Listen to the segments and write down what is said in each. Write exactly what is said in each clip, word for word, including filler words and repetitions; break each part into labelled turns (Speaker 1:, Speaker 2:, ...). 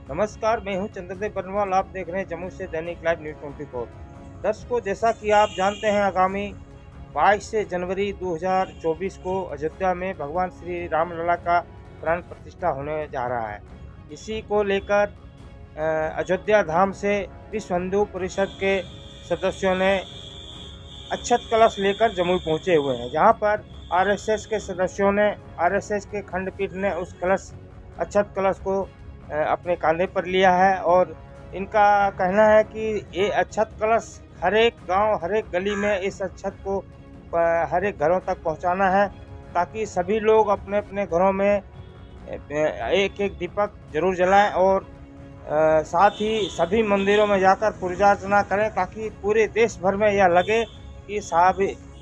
Speaker 1: नमस्कार, मैं हूं चंद्रदेव बरनवाल। आप देख रहे हैं जम्मू से दैनिक लाइव न्यूज़ चौबीस। दर्शकों, जैसा कि आप जानते हैं, आगामी बाईस जनवरी दो हज़ार चौबीस को अयोध्या में भगवान श्री राम लला का प्राण प्रतिष्ठा होने जा रहा है। इसी को लेकर अयोध्या धाम से विश्व हिंदू परिषद के सदस्यों ने अक्षत कलश लेकर जम्मू पहुंचे हुए हैं, जहां पर आरएसएस के सदस्यों ने आरएसएस के खंडपीठ ने उस कलश अक्षत कलश को अपने कांधे पर लिया है। और इनका कहना है कि ये अक्षत कलश हर एक गांव, हर एक गली में इस अक्षत को हर एक घरों तक पहुंचाना है, ताकि सभी लोग अपने अपने घरों में एक एक दीपक जरूर जलाएं और साथ ही सभी मंदिरों में जाकर पूजा अर्चना करें, ताकि पूरे देश भर में यह लगे कि साहब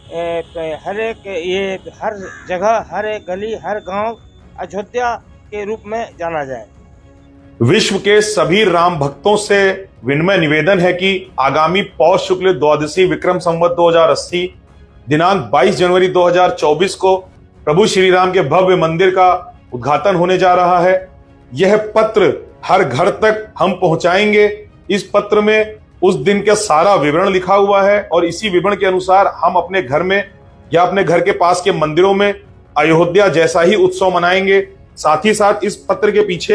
Speaker 1: हर एक ये हर जगह, हर एक गली, हर गांव अयोध्या के रूप में जाना जाए।
Speaker 2: विश्व के सभी राम भक्तों से विनम्र निवेदन है कि आगामी पौष शुक्ल द्वादशी विक्रम संवत दो हज़ार अस्सी दिनांक बाईस जनवरी दो हज़ार चौबीस को प्रभु श्री राम के भव्य मंदिर का उद्घाटन होने जा रहा है। यह पत्र हर घर तक हम पहुंचाएंगे। इस पत्र में उस दिन का सारा विवरण लिखा हुआ है और इसी विवरण के अनुसार हम अपने घर में या अपने घर के पास के मंदिरों में अयोध्या जैसा ही उत्सव मनाएंगे। साथ ही साथ इस पत्र के पीछे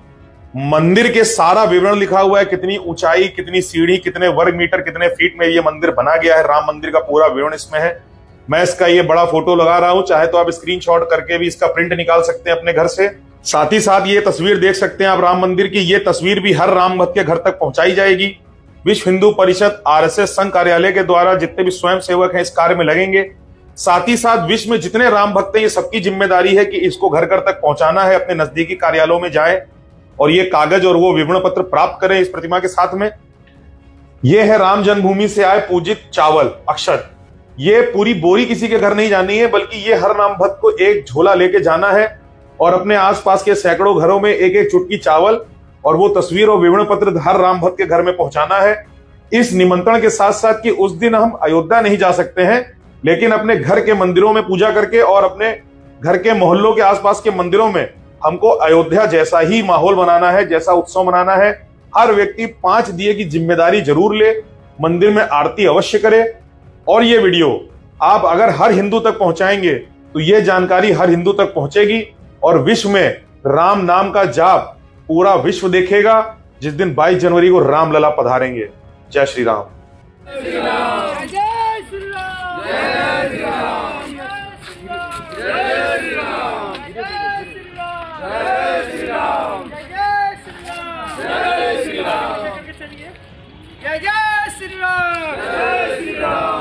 Speaker 2: मंदिर के सारा विवरण लिखा हुआ है, कितनी ऊंचाई, कितनी सीढ़ी, कितने वर्ग मीटर, कितने फीट में यह मंदिर बना गया है। राम मंदिर का पूरा विवरण इसमें है। मैं इसका ये बड़ा फोटो लगा रहा हूं, चाहे तो आप स्क्रीनशॉट करके भी इसका प्रिंट निकाल सकते हैं अपने घर से। साथ ही साथ ये तस्वीर देख सकते हैं आप राम मंदिर की। ये तस्वीर भी हर राम भक्त के घर तक पहुंचाई जाएगी। विश्व हिंदू परिषद आरएसएस संघ कार्यालय के द्वारा जितने भी स्वयं सेवक हैं इस कार्य में लगेंगे। साथ ही साथ विश्व में जितने राम भक्त हैं, ये सबकी जिम्मेदारी है कि इसको घर घर तक पहुंचाना है। अपने नजदीकी कार्यालयों में जाएं और ये कागज और वो विवरण पत्र प्राप्त करें इस प्रतिमा के साथ में। ये है राम जन्मभूमि से आए पूजित चावल अक्षत। ये पूरी बोरी किसी के घर नहीं जानी है, बल्कि ये हर राम भक्त को एक झोला लेके जाना है और अपने आसपास के सैकड़ों घरों में एक एक चुटकी चावल और वो तस्वीर और विवरण पत्र हर राम भक्त के घर में पहुंचाना है। इस निमंत्रण के साथ साथ कि उस दिन हम अयोध्या नहीं जा सकते हैं, लेकिन अपने घर के मंदिरों में पूजा करके और अपने घर के मोहल्लों के आसपास के मंदिरों में हमको अयोध्या जैसा ही माहौल बनाना है, जैसा उत्सव मनाना है। हर व्यक्ति पांच दिए की जिम्मेदारी जरूर ले, मंदिर में आरती अवश्य करे। और ये वीडियो आप अगर हर हिंदू तक पहुंचाएंगे तो ये जानकारी हर हिंदू तक पहुंचेगी और विश्व में राम नाम का जाप पूरा विश्व देखेगा, जिस दिन बाईस जनवरी को राम लला पधारेंगे। जय श्री राम।
Speaker 3: जय जय श्री राम।